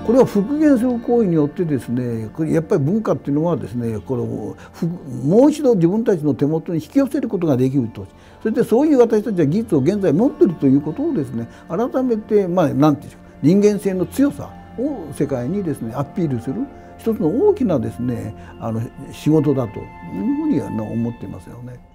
これは復元する行為によってですね、これやっぱり文化っていうのはですね、これをもう一度自分たちの手元に引き寄せることができると。それでそういう私たちは技術を現在持っているということをですね、改めてなんていうんですか、人間性の強さを世界にですねアピールする一つの大きなですね仕事だというふうに思っていますよね。